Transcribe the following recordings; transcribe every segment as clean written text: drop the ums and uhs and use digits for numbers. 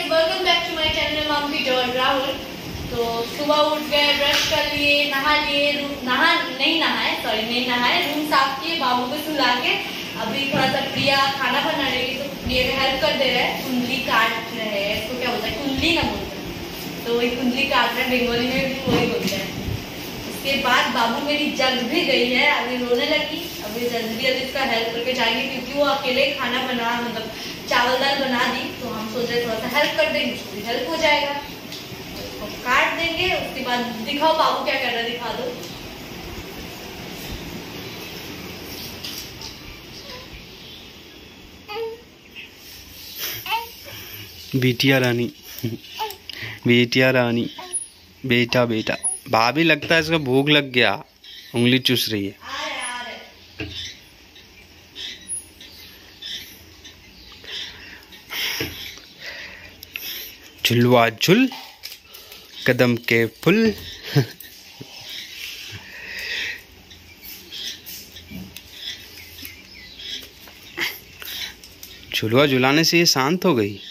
Guys, welcome back to my channel mom video और राहुल। तो सुबह उठ गए, ब्रश कर लिए, नहा लिए, नहीं नहाए, रूम साफ किए, बाबू को सुला के अभी थोड़ा सा प्रिया खाना बना रही है, तो प्रिया का हेल्प कर दे रहा है। कुंडली काट रहे हैं, इसको क्या बोलते हैं, कुंडली ना बोलते हैं, तो वही कुंडली काट रहे हैं, बंगाली में भी वही बोलते हैं। उसके बाद बाबू मेरी जग भी गई है, अभी रोने लगी। अभी जल्दी इसका हेल्प करके जाएंगे, क्योंकि वो अकेले खाना बना, मतलब चावल दाल बना दी, तो हम सोच रहे थोड़ा सा हेल्प कर देंगे, उसको भी हेल्प हो जाएगा। उसको काट देंगे, उसके बाद दिखाओ बाबू क्या कर रहा है, दिखा दो। बिटिया रानी, बेटिया रानी, बेटा बेटा। भाभी लगता है इसको भूख लग गया, उंगली चूस रही है। झुलवा झुल कदम के फुल। झुलवा झुलाने से ये शांत हो गई।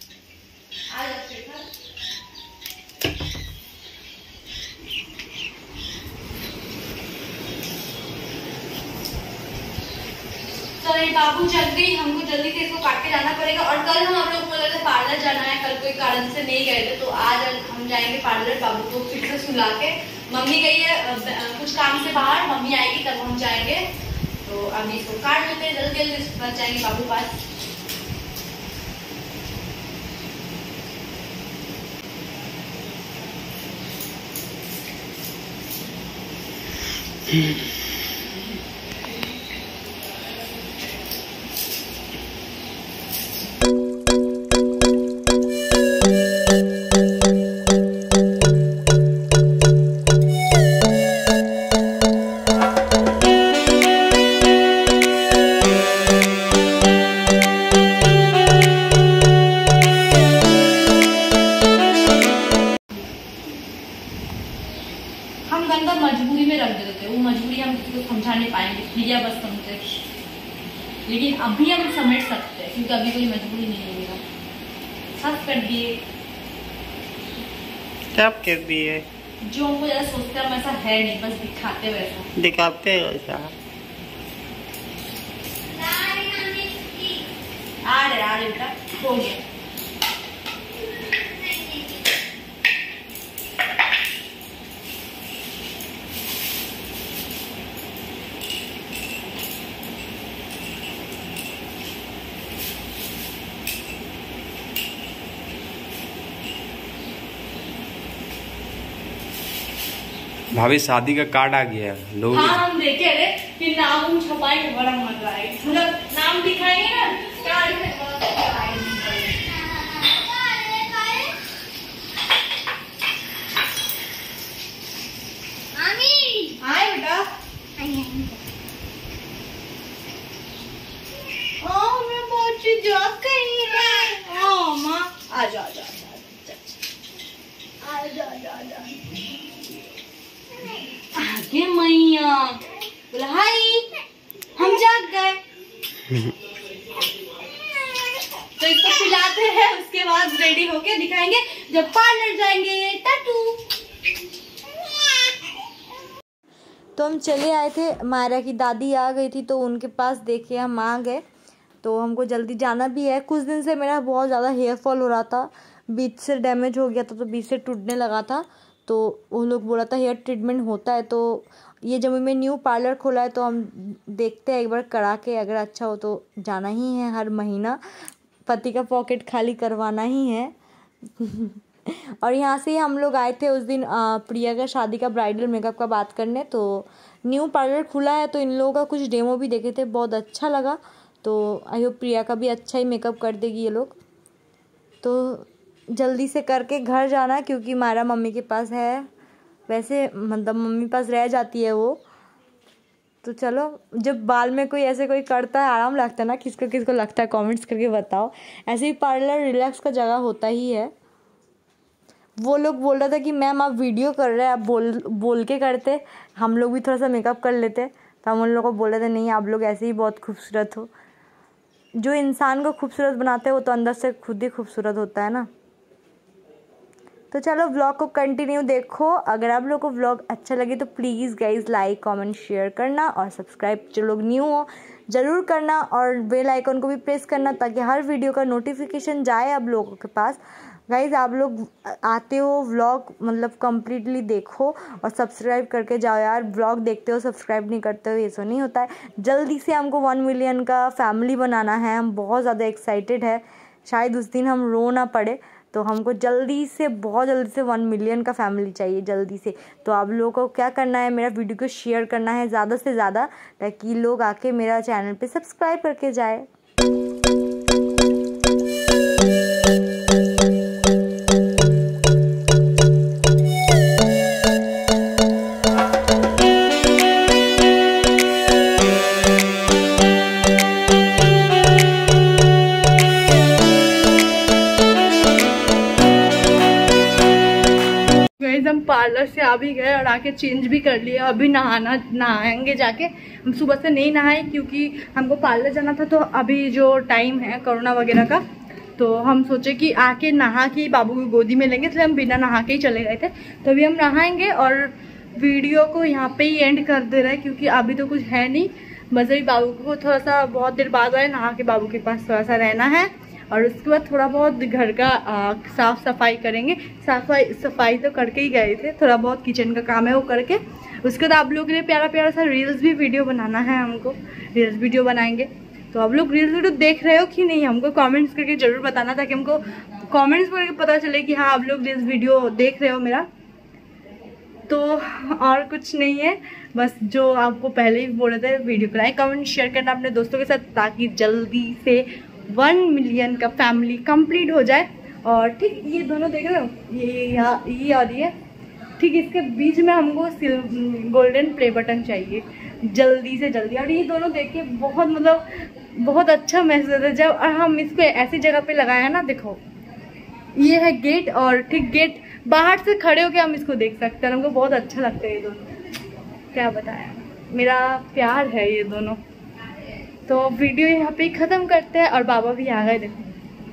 बाबू जग गई, हमको जल्दी से इसको काट के जाना पड़ेगा। और कल हम लोग बोला था पार्लर जाना है, कल कोई कारण से नहीं गए थे, तो आज हम जाएंगे पार्लर। बाबू को फिर से सुला के, मम्मी गई है कुछ काम से बाहर, मम्मी आएगी तब हम जाएंगे। तो अभी इसको काट लेते हैं, जल्दी जल्दी इसके पास जाएंगे, बाबू पास। हम गंदा मजबूरी में रख देते थे, वो मजबूरी हम किसी को समझा नहीं पाएंगे, प्रिया बस समझे। लेकिन अभी हम समझ सकते हैं, क्योंकि अभी कोई मजबूरी नहीं है मेरा। साफ कर दिए, क्या कर दिए, जो हमको ज्यादा सोचते हैं वैसा है नहीं, बस दिखाते वैसा, दिखाते वैसा। आ रहे बेटा, हो गया। भाभी शादी का कार्ड आ गया है, लोग। हाँ हम देखे रे, फिर नाम छपाएंगे, बड़ा मजा आएगा, मतलब नाम दिखाएंगे ना कार्ड में, आए बेटा, मैं बहुत जाग गई है। माँ आ जा आगे मैया बोला हाय, हम जाग गए। तो इसको खिलाते हैं, उसके बाद रेडी होके दिखाएंगे जब पार्लर जाएंगे। टाटू। तो हम चले आए थे, मायरा की दादी आ गई थी, तो उनके पास देखे हम आ गए। तो हमको जल्दी जाना भी है। कुछ दिन से मेरा बहुत ज़्यादा हेयर फॉल हो रहा था, बीच से डैमेज हो गया था, तो बीच से टूटने लगा था। तो वो लोग बोला था हेयर ट्रीटमेंट होता है, तो ये जब मैं न्यू पार्लर खोला है, तो हम देखते हैं एक बार करा के, अगर अच्छा हो तो जाना ही है। हर महीना पति का पॉकेट खाली करवाना ही है। और यहाँ से हम लोग आए थे उस दिन प्रिया का शादी का ब्राइडल मेकअप का बात करने। तो न्यू पार्लर खुला है, तो इन लोगों का कुछ डेमो भी देखे थे, बहुत अच्छा लगा। तो आई होप प्रिया का भी अच्छा ही मेकअप कर देगी ये लोग। तो जल्दी से करके घर जाना, क्योंकि मायरा मम्मी के पास है, वैसे मतलब मम्मी पास रह जाती है वो। तो चलो, जब बाल में कोई ऐसे कोई करता है आराम लगता है ना, किसको किसको लगता है कमेंट्स करके बताओ। ऐसे ही पार्लर रिलैक्स का जगह होता ही है। वो लोग बोल रहा था कि मैम आप वीडियो कर रहे हैं, आप बोल के करते, हम लोग भी थोड़ा सा मेकअप कर लेते। तो हम उन लोगों को बोल रहे थे नहीं, आप लोग ऐसे ही बहुत खूबसूरत हो। जो इंसान को खूबसूरत बनाते हैं वो तो अंदर से खुद ही खूबसूरत होता है ना। तो चलो व्लॉग को कंटिन्यू देखो। अगर आप लोग को व्लॉग अच्छा लगे तो please guys like comment share करना और सब्सक्राइब जो लोग न्यू हो ज़रूर करना और बेल आइकन को भी प्रेस करना ताकि हर वीडियो का नोटिफिकेशन जाए आप लोगों के पास। गाइज आप लोग आते हो व्लॉग मतलब कम्प्लीटली देखो और सब्सक्राइब करके जाओ यार। व्लॉग देखते हो सब्सक्राइब नहीं करते हो, ये तो नहीं होता है। जल्दी से हमको 1 मिलियन का फैमिली बनाना है। हम बहुत ज़्यादा एक्साइटेड है, शायद उस दिन हम रो ना पड़े। तो हमको जल्दी से बहुत जल्दी से 1 मिलियन का फैमिली चाहिए जल्दी से। तो आप लोगों को क्या करना है, मेरा वीडियो को शेयर करना है ज़्यादा से ज़्यादा ताकि लोग आके मेरा चैनल पे सब्सक्राइब करके जाए। हम पार्लर से आ भी गए और आके चेंज भी कर लिए। अभी नहाएंगे जाके। हम सुबह से नहीं नहाए क्योंकि हमको पार्लर जाना था। तो अभी जो टाइम है कोरोना वगैरह का, तो हम सोचे कि आके नहा के बाबू को गोदी में लेंगे, इसलिए हम बिना नहा के ही चले गए थे। तो अभी हम नहाएंगे और वीडियो को यहाँ पे ही एंड कर दे रहे हैं क्योंकि अभी तो कुछ है नहीं। बस अभी बाबू को थोड़ा सा बहुत देर बाद आए, नहा के बाबू के पास थोड़ा सा रहना है और उसके बाद थोड़ा बहुत घर का साफ सफाई करेंगे। सफाई तो करके ही गए थे, थोड़ा बहुत किचन का काम है वो करके। उसके बाद आप लोगों के लिए प्यारा प्यारा सा रील्स भी वीडियो बनाना है, हमको रील्स वीडियो बनाएंगे। तो आप लोग रील्स वीडियो देख रहे हो कि नहीं, हमको कमेंट्स करके ज़रूर बताना ताकि हमको कमेंट्स करके पता चले कि हाँ आप लोग रील्स वीडियो देख रहे हो मेरा। तो और कुछ नहीं है, बस जो आपको पहले ही बोले थे, वीडियो को लाइक कमेंट शेयर करना अपने दोस्तों के साथ ताकि जल्दी से 1 मिलियन का फैमिली कंप्लीट हो जाए। और ठीक ये दोनों देख रहे हो, ये और ये ठीक इसके बीच में हमको गोल्डन प्ले बटन चाहिए जल्दी से जल्दी। और ये दोनों देख के बहुत मतलब बहुत अच्छा महसूस है जब हम इसको ऐसी जगह पे लगाए हैं ना। देखो ये है गेट और ठीक गेट बाहर से खड़े होके हम इसको देख सकते हैं। हमको बहुत अच्छा लगता है ये दोनों, क्या बताया, मेरा प्यार है ये दोनों। तो वीडियो यहाँ पे ख़त्म करते हैं और बाबा भी आ गए। देखो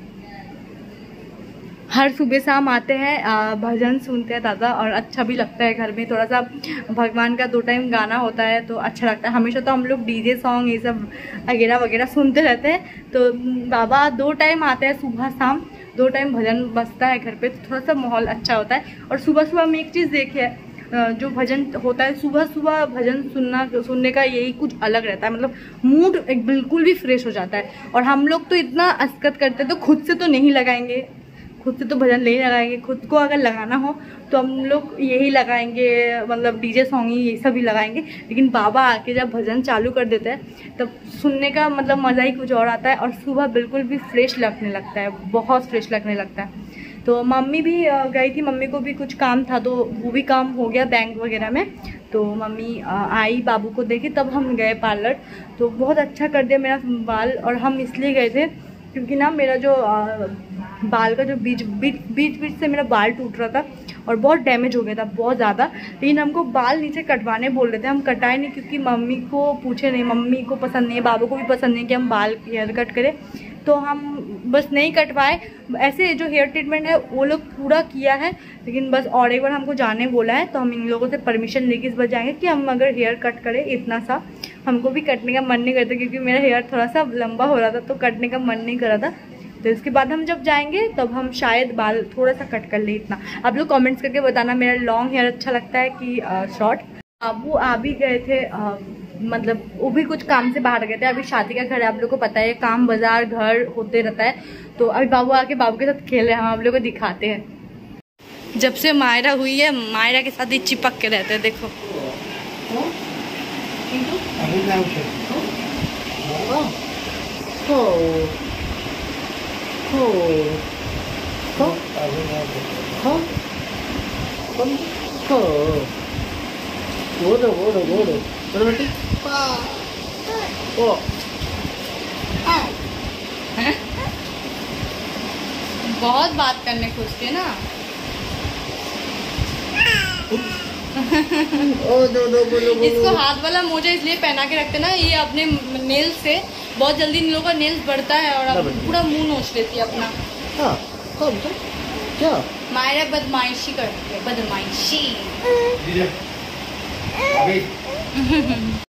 हर सुबह शाम आते हैं, भजन सुनते हैं दादा और अच्छा भी लगता है। घर में थोड़ा सा भगवान का 2 टाइम गाना होता है तो अच्छा लगता है। हमेशा तो हम लोग डीजे सॉन्ग ये सब वगैरह वगैरह सुनते रहते हैं। तो बाबा 2 टाइम आते हैं, सुबह शाम 2 टाइम भजन बजता है घर पे, तो थोड़ा सा माहौल अच्छा होता है। और सुबह सुबह में एक चीज़ देखी है, जो भजन होता है सुबह सुबह भजन सुनने का यही कुछ अलग रहता है। मतलब मूड एक बिल्कुल भी फ्रेश हो जाता है। और हम लोग तो इतना अस्कत करते हैं तो खुद से तो नहीं लगाएंगे, खुद से तो भजन नहीं लगाएंगे। खुद को अगर लगाना हो तो हम लोग यही लगाएंगे, मतलब डीजे सॉन्ग ही ये सब ही लगाएंगे। लेकिन बाबा आके जब भजन चालू कर देते हैं तब सुनने का मतलब मज़ा ही कुछ और आता है। और सुबह बिल्कुल भी फ्रेश लगने लगता है, बहुत फ्रेश लगने लगता है। तो मम्मी भी गई थी, मम्मी को भी कुछ काम था तो वो भी काम हो गया बैंक वगैरह में। तो मम्मी आई बाबू को देखी, तब हम गए पार्लर। तो बहुत अच्छा कर दिया मेरा बाल। और हम इसलिए गए थे क्योंकि ना मेरा जो बाल का जो बीच से मेरा बाल टूट रहा था और बहुत डैमेज हो गया था बहुत ज़्यादा। लेकिन हमको बाल नीचे कटवाने बोल रहे थे, हम कटाए नहीं क्योंकि मम्मी को पूछे नहीं, मम्मी को पसंद नहीं है, बाबू को भी पसंद नहीं कि हम बाल हेयर कट करें। तो हम बस नहीं कटवाए। ऐसे जो हेयर ट्रीटमेंट है वो लोग पूरा किया है, लेकिन बस और एक बार हमको जाने बोला है। तो हम इन लोगों से परमिशन लेके इस बार जाएंगे कि हम अगर हेयर कट करें इतना सा। हमको भी कटने का मन नहीं करता क्योंकि मेरा हेयर थोड़ा सा लंबा हो रहा था तो कटने का मन नहीं कर रहा था। तो इसके बाद हम जब जाएंगे तब हम शायद बाल थोड़ा सा कट कर ले इतना। आप लोग कमेंट्स करके बताना मेरा लॉन्ग हेयर अच्छा लगता है कि शॉर्ट। बाबू आ भी गए थे, मतलब वो भी कुछ काम से बाहर गए थे। अभी शादी का घर है, आप लोग को पता है, काम बाजार घर होते रहता है। तो अभी बाबू आके बाबू के साथ खेल रहे हैं, हम आप लोग को दिखाते हैं। जब से मायरा हुई है मायरा के साथ ही चिपक के रहते हैं। देखो बहुत बात करने खुशते ना। इसको हाथ वाला मोजा इसलिए पहना के रखते ना, ये अपने नेल्स से बहुत जल्दी इन लोगों का नेल्स बढ़ता है और पूरा मुंह नोच लेती है अपना। क्या मायरा बदमाशी करती है, बदमाशी।